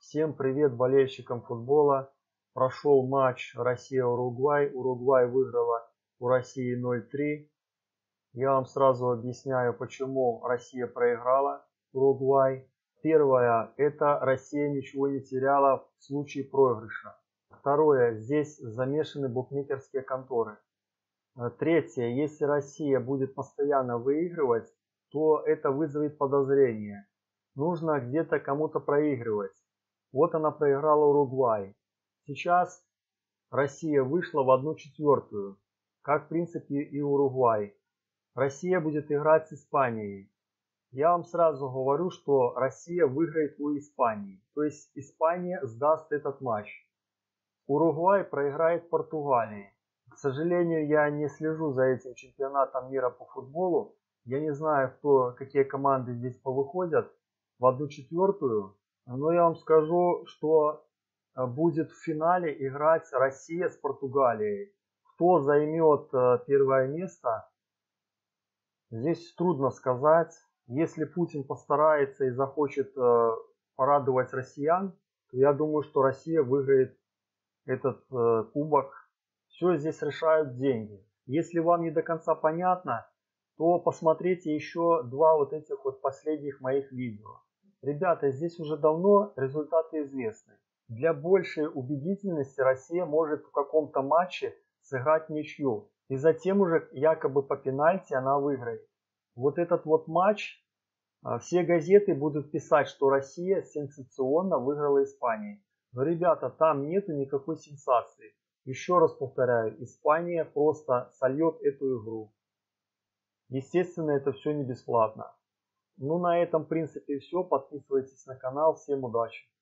Всем привет болельщикам футбола. Прошел матч Россия-Уругвай. Уругвай выиграла у России 0-3. Я вам сразу объясняю, почему Россия проиграла Уругвай. Первое, это Россия ничего не теряла в случае проигрыша. Второе, здесь замешаны букмекерские конторы. Третье, если Россия будет постоянно выигрывать, то это вызовет подозрение. Нужно где-то кому-то проигрывать. Вот она проиграла Уругвай. Сейчас Россия вышла в 1/4, как в принципе и Уругвай. Россия будет играть с Испанией. Я вам сразу говорю, что Россия выиграет у Испании. То есть Испания сдаст этот матч. Уругвай проиграет Португалии. К сожалению, я не слежу за этим чемпионатом мира по футболу. Я не знаю, какие команды здесь повыходят в 1/4. Но я вам скажу, что будет в финале играть Россия с Португалией. Кто займет первое место, здесь трудно сказать. Если Путин постарается и захочет порадовать россиян, то я думаю, что Россия выиграет этот кубок. Все здесь решают деньги. Если вам не до конца понятно, то посмотрите еще два вот этих вот последних моих видео. Ребята, здесь уже давно результаты известны. Для большей убедительности Россия может в каком-то матче сыграть ничью. И затем уже якобы по пенальти она выиграет. Вот этот вот матч, все газеты будут писать, что Россия сенсационно выиграла Испании. Но, ребята, там нету никакой сенсации. Еще раз повторяю, Испания просто сольет эту игру. Естественно, это все не бесплатно. Ну, на этом, в принципе, все. Подписывайтесь на канал. Всем удачи!